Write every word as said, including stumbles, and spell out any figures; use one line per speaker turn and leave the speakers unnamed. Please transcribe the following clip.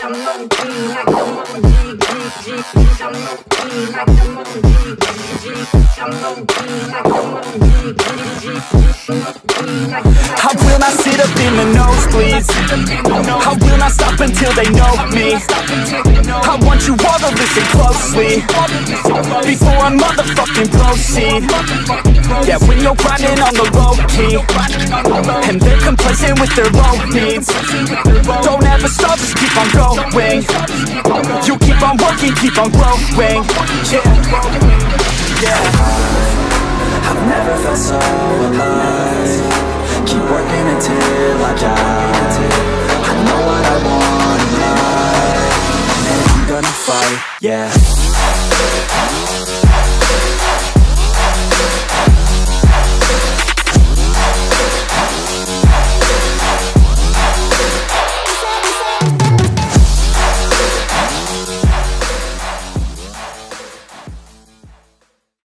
I will not sit up in the nosebleeds. I will not stop until they know me. I want you all to listen closely before I motherfucking proceed. Yeah, when you're grinding on the low key and they're complacent with their low needs, don't ever stop, just keep on going. You keep on working, keep on growing. Yeah, yeah.
I've never felt so alive. Keep working until I die. I know what I want in life, and I'm gonna fight, yeah.